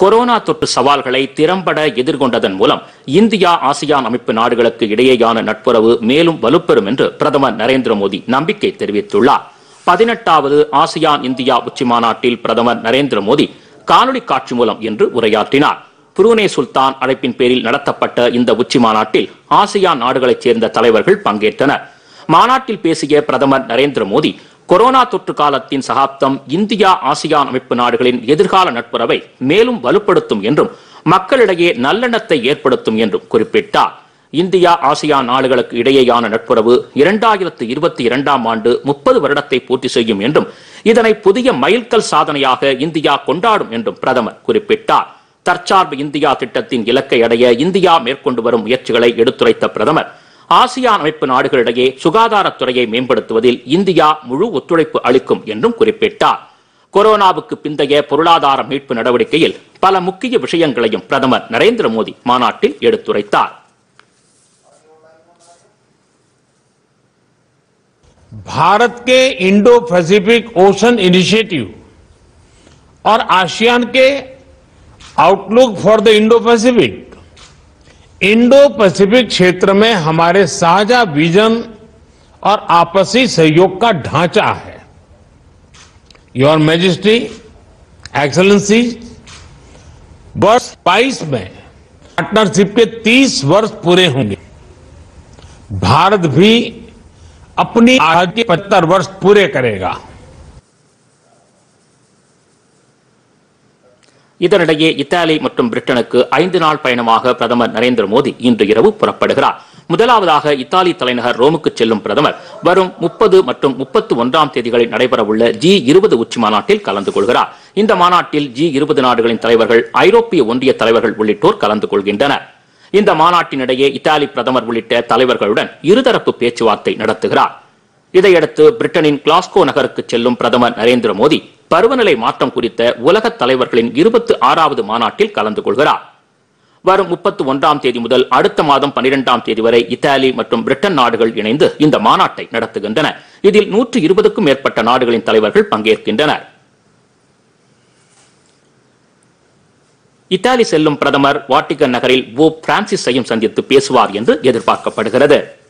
Corona தொற்று சவால்களை திறம்பட எதிர்கொண்டதன் மூலம் இந்தியா ஆசியான் அமைப்பு நாடுகளுக்கு இடையேயான நட்புறவு மேலும் வலுப்பெறும் என்று பிரதமர் நரேந்திர மோடி நம்பிக்கை தெரிவித்துள்ளார். 18வது ஆசியான் இந்தியா உச்சிமாநாட்டில் பிரதமர் நரேந்திர மோடி காணொலி காட்சி மூலம் இன்று உரையாற்றினார். புரூனே சுல்தான் அழைப்பின் பேரில் நடத்தப்பட்ட இந்த உச்சிமாநாட்டில் ஆசியான் நாடுகளைச் சேர்ந்த தலைவர்கள் பங்கேற்றனர். மாநாட்டில் பேசிய பிரதமர் நரேந்திர மோடி கொரோனா தொற்று காலத்தின் சகாப்தம் இந்தியா ஆசியான் அமைப்பு நாடுகளின் எதிர்கால நட்புறவை மேலும் வலுப்படுத்தும் என்றும் மக்களிடையே நல்லெண்ணத்தை ஏற்படுத்தும் என்றும் குறிப்பிட்டார். இந்தியா ஆசியான் நாடுகளுக்கு இடையேயான நட்புறவு 2022ஆம் ஆண்டு 30 வருடத்தை பூர்த்தி செய்யும் என்றும் இதனை புதிய மைல்கல் சாதனையாக இந்தியா கொண்டாடும் என்றும் பிரதமர் குறிப்பிட்டார். தற்சார்பு இந்தியா திட்டத்தின் இலக்கை அடைய இந்தியா மேற்கொண்டு வரும் முயற்சிகளை எடுத்துரைத்த பிரதமர் ஆசியான் அமைப்பு நாடுகளிடையே சுகாதாரத்துறையை மேம்படுத்துவதில் இந்தியா முழு ஒத்துழைப்பு அளிக்கும் என்றும் குறிப்பிட்டார். கொரோனாவுக்கு பிந்தைய பொருளாதார மீட்பு நடவடிக்கையில் பல முக்கிய விஷயங்களையும் பிரதமர் நரேந்திர மோடி மாநாட்டில் எடுத்துரைத்தார். भारत के इंडो पैसिफिक ओशन इनिशिएटिव और आसियान के outlook for the Indo Pacific क्षेत्र में हमारे साझा विजन और आपसी सहयोग का ढांचा है. योर मैजेस्टी, एक्सेलेंसी, वर्ष 22 में पार्टनरशिप के 30 वर्ष पूरे होंगे. भारत भी अपनी आजादी के 75 वर्ष पूरे करेगा. இதனிடையே இத்தாலி மற்றும் பிரிட்டனுக்கு 5 நாள் பயணமாக பிரதமர் நரேந்திர மோடி இன்று இரவு புறப்படுகிறார். முதலாவதாக இத்தாலி தலைநகர் ரோமுக்கு செல்லும் பிரதமர் வரும் 30 மற்றும் 31ஆம் தேதிகளில் நடைபெறவுள்ள G20 உச்சி மாநாட்டில் கலந்து கொள்கிறார். இந்த மாநாட்டில் G20 நாடுகளின் தலைவர்கள், ஐரோப்பிய ஒன்றிய தலைவர்கள் உள்ளிட்டோர் கலந்து கொள்கின்றனர். இந்த மாநாட்டினிடையே இத்தாலி பிரதமர் உள்ளிட்ட தலைவர்களுடன் இருதரப்பு பேச்சுவார்த்தை நடத்துகிறார். இதையடுத்து பிரிட்டனின் கிளாஸ்கோ நகருக்கு செல்லும் பிரதமர் நரேந்திர மோடி பருவநிலை மாற்றம் குறித்த உலக தலைவர்களின் 26வது மாநாட்டில் கலந்து கொள்கிறார். வரும் 31ஆம் தேதி முதல் அடுத்த மாதம் 12ஆம் தேதி வரை இத்தாலி மற்றும் பிரிட்டன் நாடுகள் இணைந்து இந்த மாநாட்டை நடத்துகின்றன. இதில் 120க்கும் மேற்பட்ட நாடுகளின் தலைவர்கள் பங்கேற்கின்றனர். இத்தாலி செல்லும் பிரதமர் வாட்டிகன் நகரில் போப் பிரான்சிஸையும் சந்தித்து பேசுவார் என்று எதிர்பார்க்கப்படுகிறது.